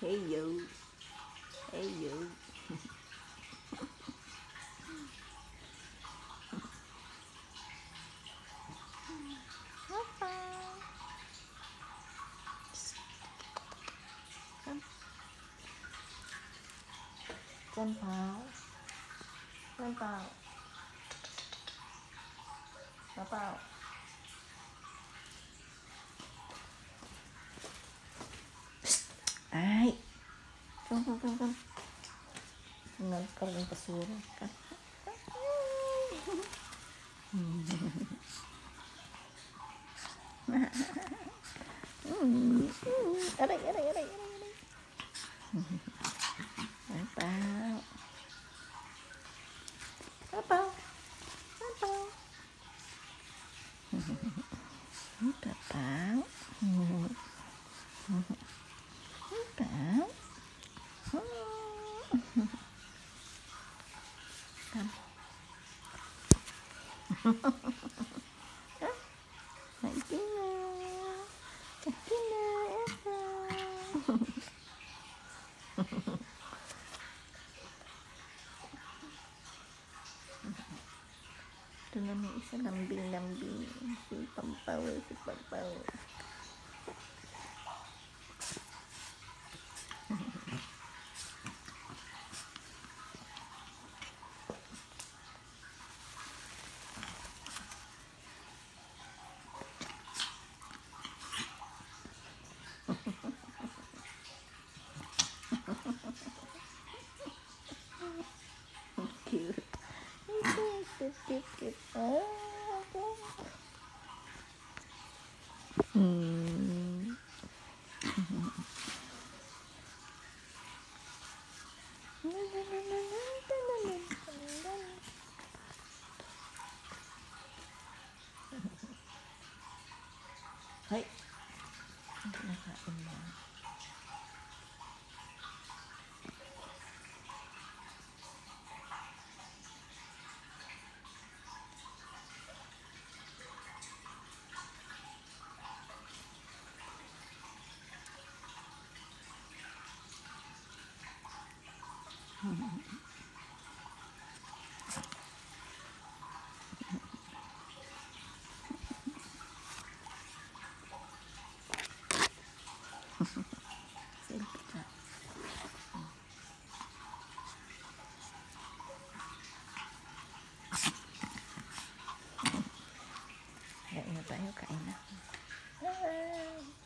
Hey yo. Hey yo. Papa. Come. Chân Pháo. Chân Pháo. Pháo Pháo. Ay. Come. Nagkaroon ng basura. Aray. Pao. Pao. Ito na may isa lambing. Si Pampaw. Cute. Cute. Hay. Nakain na. Kain na tayo.